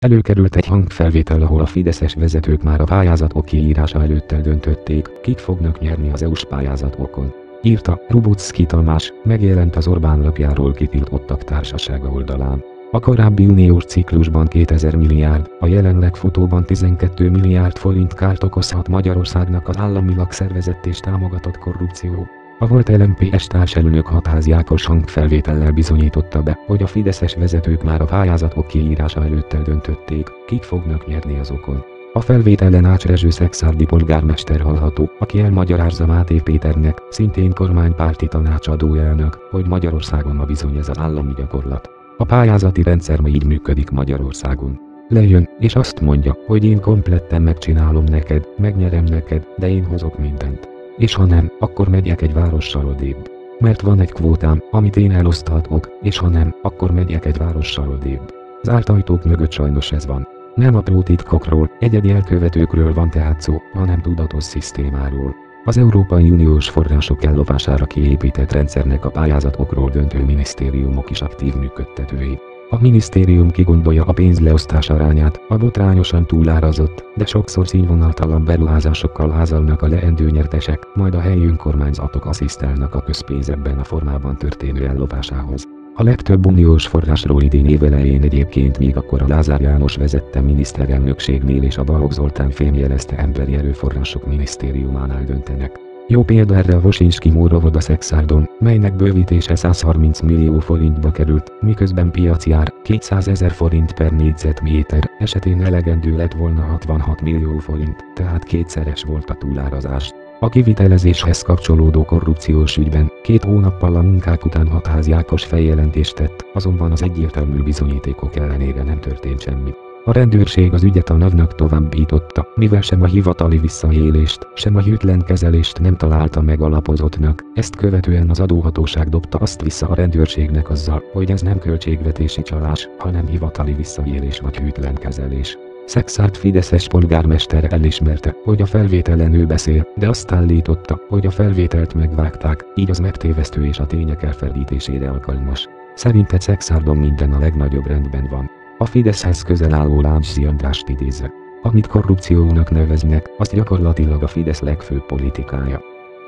Előkerült egy hangfelvétel, ahol a fideszes vezetők már a pályázatok kiírása előtt eldöntötték, kik fognak nyerni az EU-s pályázatokon. Írta Rubuczki Tamás, megjelent az Orbán lapjáról kitiltottak társasága oldalán. A korábbi uniós ciklusban 2000 milliárd, a jelenleg futóban 12 milliárd forint kárt okozhat Magyarországnak az államilag szervezett és támogatott korrupció. A volt LMP-s társelnök Hatházi Ákos hangfelvétellel bizonyította be, hogy a fideszes vezetők már a pályázatok kiírása előtt eldöntötték, kik fognak nyerni azokon. A felvételen Ács Rezső szekszárdi polgármester hallható, aki elmagyarázza Máté Péternek, szintén kormánypárti tanácsadójának, hogy Magyarországon ma bizony ez az állami gyakorlat. A pályázati rendszer ma így működik Magyarországon. Lejön, és azt mondja, hogy én kompletten megcsinálom neked, megnyerem neked, de én hozok mindent. És ha nem, akkor megyek egy várossal odébb. Mert van egy kvótám, amit én eloszthatok, és ha nem, akkor megyek egy várossal odébb. Zárt ajtók mögött sajnos ez van. Nem apró titkokról, egyedi elkövetőkről van tehát szó, hanem tudatos szisztémáról. Az Európai Uniós források ellopására kiépített rendszernek a pályázatokról döntő minisztériumok is aktív működtetői. A minisztérium kigondolja a pénzleosztás arányát, a botrányosan túlárazott, de sokszor színvonaltalan beruházásokkal házalnak a leendő nyertesek, majd a helyi önkormányzatok asszisztálnak a közpénz ebben a formában történő ellopásához. A legtöbb uniós forrásról idén évelején egyébként még akkor a Lázár János vezette miniszterelnökségnél és a Balogh Zoltán fémjelezte emberi erőforrások minisztériumánál döntenek. Jó példa erre a Wosinski Mórovod a Szekszárdon, melynek bővítése 130 millió forintba került, miközben piaci ár 200 000 forint per négyzetméter, esetén elegendő lett volna 66 millió forint, tehát kétszeres volt a túlárazás. A kivitelezéshez kapcsolódó korrupciós ügyben 2 hónappal a munkák után Hatházi Ákos feljelentést tett, azonban az egyértelmű bizonyítékok ellenére nem történt semmi. A rendőrség az ügyet a NAV-nak továbbította, mivel sem a hivatali visszaélést, sem a hűtlen kezelést nem találta megalapozottnak, ezt követően az adóhatóság dobta azt vissza a rendőrségnek azzal, hogy ez nem költségvetési csalás, hanem hivatali visszaélés vagy hűtlen kezelés. Szekszárd fideszes polgármester elismerte, hogy a felvételen ő beszél, de azt állította, hogy a felvételt megvágták, így az megtévesztő és a tények elferdítésére alkalmas. Szerinte Szekszárdon minden a legnagyobb rendben van. A Fideszhez közel álló Lánchzy Andrást idézve. Amit korrupciónak neveznek, az gyakorlatilag a Fidesz legfőbb politikája.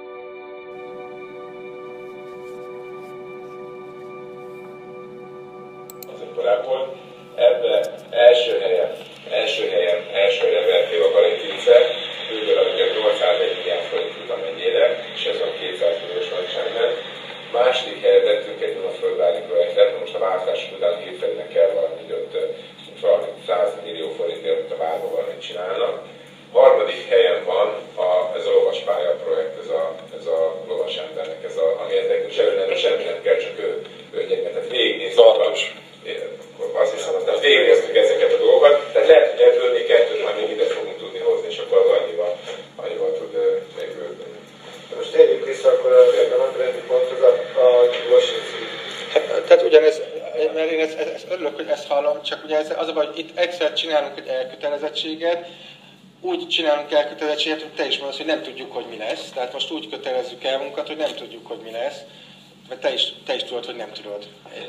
Ebbe első helyen verték a Galintrince, őből amiket 801 milliárd forint jut amennyire, és ez a 200 milliós nagyságnál. Második helyre vettünk egy Dunaföldvári projektet, most a változások után hétfőnek kell valami ott 100 millió forintért, amit a várba valamit csinálnak. Harmadik helyen van ez a lovaspálya projekt, ez a lovas embernek, ami nekünk semmi nem kell, csak ő egyébként, tehát végignéztük. Azt hiszem, hogy végignéztük ezeket a dolgokat, tehát lehet, hogy ebből még kettőt majd még ide fogunk tudni hozni, és akkor az annyival tud megbővülni. Most térjünk vissza akkor a napirendi ponthoz a Wosinski. Tehát ugyanez, mert én ezt örülök, hogy ezt hallom, csak ugye az a baj, hogy itt egyszer csinálunk egy elkötelezettséget, úgy csinálunk elkötelezettséget, hogy te is mondasz, hogy nem tudjuk, hogy mi lesz. Tehát most úgy kötelezzük el munkat, hogy nem tudjuk, hogy mi lesz. Mert te is tudod, hogy nem tudod.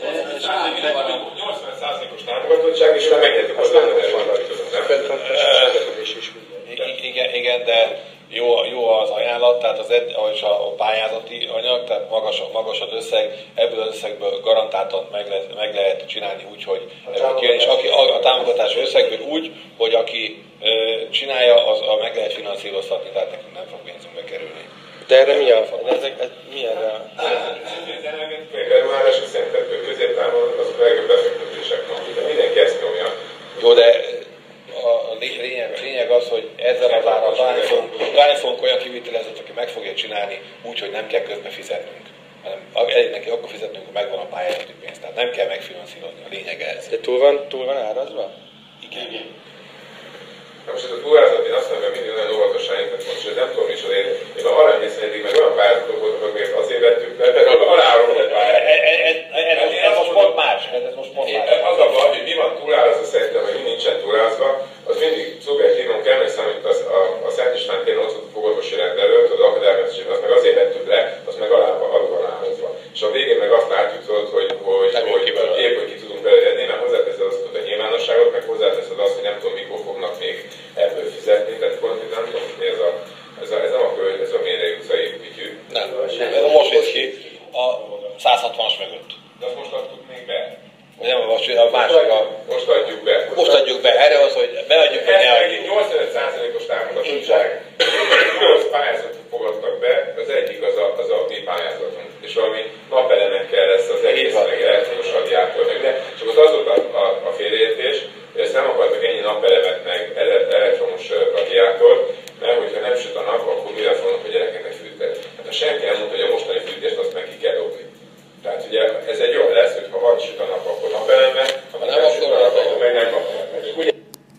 80%-os támogatottság, és már megnyertük azt, Igen, de jó az ajánlat, tehát a pályázati anyag, tehát magas az összeg, ebből az összegből garantáltan meg lehet csinálni úgy, hogy és a támogatási összegből úgy, hogy aki csinálja, az meg lehet finanszíroztatni, tehát nekünk nem fog pénzünkbe kerülni. De erre mi erre? Az energetikai beruházások szerintem középtávon azok a legjobb befektetések vannak, de mindenki ezt nyomja. Jó, de a lényeg az, hogy ezzel az árral talán fogunk olyan kivitelezőt, aki meg fogja csinálni úgy, hogy nem kell közbe fizetnünk. Hanem elég neki akkor fizetnünk, hogy megvan a pályázati pénz. Tehát nem kell megfinanszírozni, a lényeg ez. De túl van árazva? Igen. Most ez a túlázat, én azt mondom, hogy mindig nagyon óvatosan értek most, hogy nem tudom is, hogy én arra emlékszem, eddig meg olyan pályázatok voltak, amiket azért vettük le, de aláról pályázatok. Ez most pont más. Az a baj, hogy mi van túlázva szerintem, hogy mi nincsen túlázva, az mindig szubjektívon kell, mert számít a Szent István téren ott a fogorvosi rend előtt, az akadálymentesség, azt meg azért vettük le, azt meg alul van árazva. És a végén meg azt látjuk, hogy épp, hogy ki tudunk belőle, mert hozzáteszed azt a nyilvánosságot, meg hozzáteszed tudják, 8 pályázatot fogadtak be, az egyik az a mi pályázatunk. És valami napelemekkel lesz az egész, meg elektromos radiátor, meg de. Csak az volt a félreértés, hogy ezt nem akartak ennyi napelemet, meg elektromos radiátort, mert hogyha nem süt a nap, akkor mire fognak a gyerekeknek fűteni. Hát ha senki nem mondta, hogy a mostani fűtést azt meg ki kell dobni. Tehát ugye ez egy jó lesz, hogy ha van süt a nap, akkor napelemmel, ha nem süt a nap, akkor meg nem napelemmel.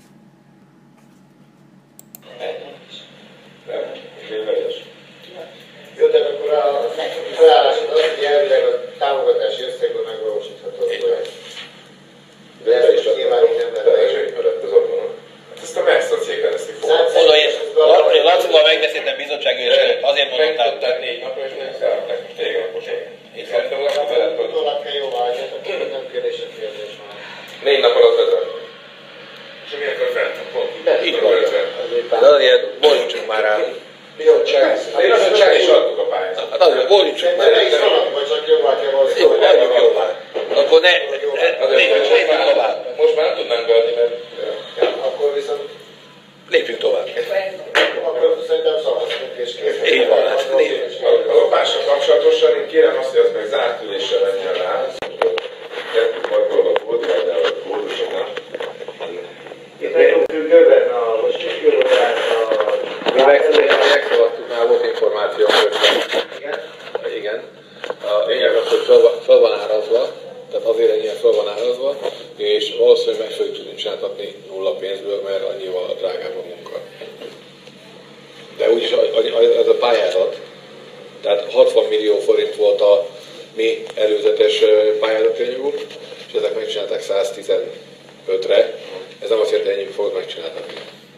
Jó, de akkor a felállásod az, hogy elvileg a támogatási összegből megvalósítható. De ez is nyilván így nem lehet. Ezt a MESZ a cég fejlesztik fognak. Lacival megbeszéltem bizottsági ülés előtt, azért mondom, tehát 4 napra és nem szeretnek. Téged napos. Itt szerintem a nap előtt volt. Tolak kell jóvá hagyját, akkor nem kérdés a kérdés már. 4 nap alatt vezet. És milyenkor feltem? Pont. Így van. De azért borítsunk már rá. Én azt mondom, is adtuk a pályázatot. Hát azért borítsunk már De rá. ne is valami, vagy csak jóvá kell valami. Jó, adjuk jóvá. Akkor ne, lépjünk tovább. Most már nem tudnánk beadni, mert... Akkor viszont... Lépjünk tovább. Akkor szerintem szavaztunk és kész. Így van, hát A lopással kapcsolatosan én kérem azt, hogy az meg zárt üléssel menjen rá. Kettő a kódjával, a kódusoknak. Itt nagyon függőben a most függőben Mi megszaladtuk, már volt információ közben. Igen. A lényeg az, hogy fel van árazva, tehát azért ennyien fel van árazva, és valószínűleg meg fogjuk tudni csináltatni nulla pénzből, mert annyival drágább a munka. De úgyis ez a pályázat, tehát 60 millió forint volt a mi előzetes pályázati anyagunk, és ezek megcsinálták 115-re. Ez nem azt jelenti, hogy ennyit fogok megcsináltatni.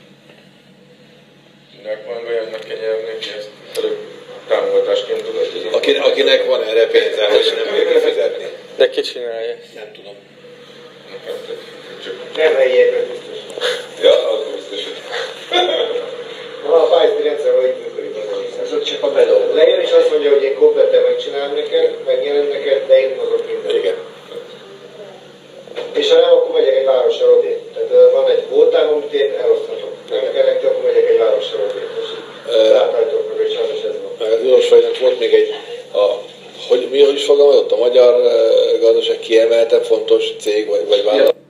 Kinek van olyannak kell nyerni, hogy ezt előbb támogatásként tudod? Akinek van erre pénze, hogy nem kell kifizetni. De ki csinálja? Nem tudom. nem helyiekre biztos. Ja, az biztos. A pályázati rendszer valahogy működik az egész. Ez csak a bedolgozó. Lejön és azt mondja, hogy én kompletten megcsinálom neked, megnyerem neked, de én hozok mindent. Igen. És ha nem, akkor megyek egy városra odébb. Tehát van egy voltám, amit én eloszthatok. Nem kell nektek, akkor megyek egy városra odébb. És látájtok meg, hogy sajnos ez van. Meg az Ulosványnak volt még egy, hogy mi is fogalmazott, a magyar gazdaság kiemelten fontos cég vagy vállalat.